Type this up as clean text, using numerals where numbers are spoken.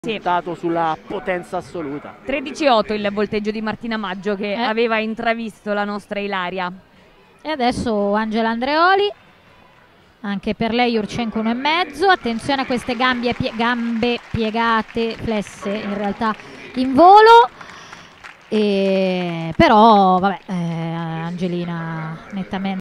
puntato sulla potenza assoluta. 13,8 il volteggio di Martina Maggio che aveva intravisto la nostra Ilaria. E adesso Angela Andreoli, anche per lei Jurchenko 1,5. Attenzione a queste gambe piegate, flesse in realtà in volo, però vabbè, Angelina nettamente